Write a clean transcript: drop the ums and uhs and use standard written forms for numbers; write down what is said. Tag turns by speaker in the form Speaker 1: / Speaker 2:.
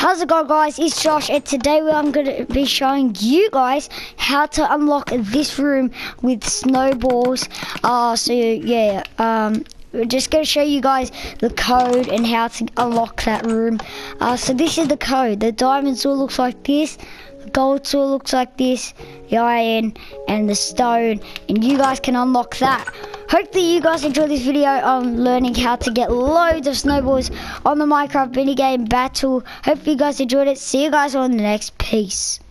Speaker 1: How's it going, guys? It's Josh, and today I'm going to be showing you guys how to unlock this room with snowballs. We're just going to show you guys the code and how to unlock that room. So this is the code. The diamond tool looks like this. The gold tool looks like this. The iron and the stone. And you guys can unlock that. Hopefully you guys enjoyed this video on learning how to get loads of snowballs on the Minecraft minigame battle. Hopefully you guys enjoyed it. See you guys on the next piece.